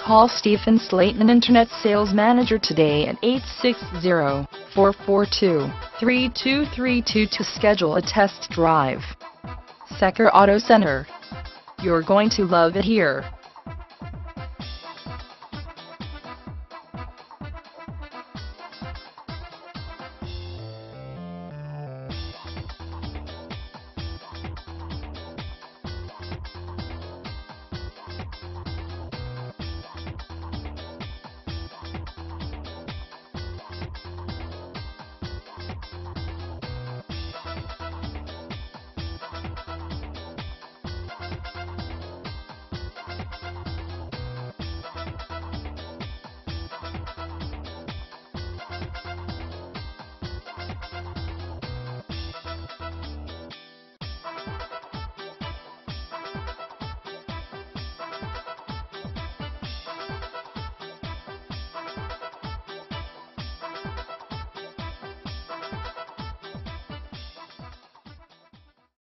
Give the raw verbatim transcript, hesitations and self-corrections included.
Call Stephen Slayton, Internet Sales Manager today at eight six zero, four four two, three two three two to schedule a test drive. Secor Auto Center. You're going to love it here.